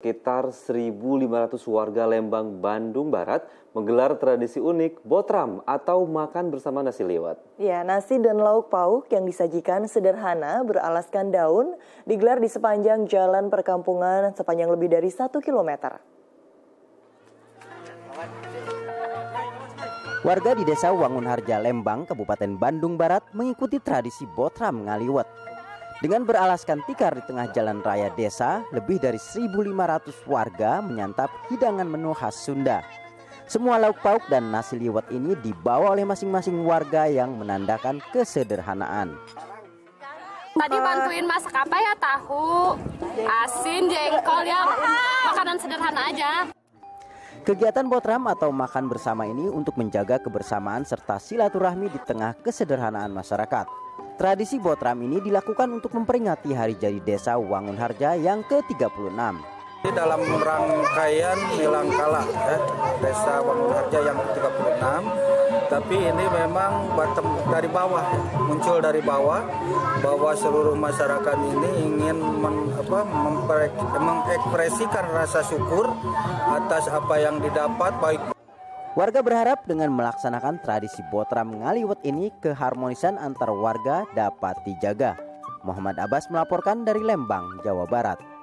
sekitar 1.500 warga Lembang, Bandung Barat menggelar tradisi unik botram atau makan bersama nasi liwet. Ya, nasi dan lauk pauk yang disajikan sederhana beralaskan daun digelar di sepanjang jalan perkampungan sepanjang lebih dari 1 kilometer. Warga di Desa Wangunharja, Lembang, Kabupaten Bandung Barat mengikuti tradisi botram ngaliwet. Dengan beralaskan tikar di tengah jalan raya desa, lebih dari 1.500 warga menyantap hidangan menu khas Sunda. Semua lauk pauk dan nasi liwet ini dibawa oleh masing-masing warga yang menandakan kesederhanaan. Tadi bantuin masak apa ya, tahu, asin, jengkol, ya makanan sederhana aja. Kegiatan botram atau makan bersama ini untuk menjaga kebersamaan serta silaturahmi di tengah kesederhanaan masyarakat. Tradisi botram ini dilakukan untuk memperingati Hari Jadi Desa Wangunharja yang ke-36. Dalam rangkaian Nilangkala Desa Wangunharja yang ke-36, tapi ini memang dari bawah, muncul dari bawah, bahwa seluruh masyarakat ini ingin mengekspresikan rasa syukur atas apa yang didapat, baik. Warga berharap dengan melaksanakan tradisi botram ngaliwet ini keharmonisan antar warga dapat dijaga. Muhammad Abbas melaporkan dari Lembang, Jawa Barat.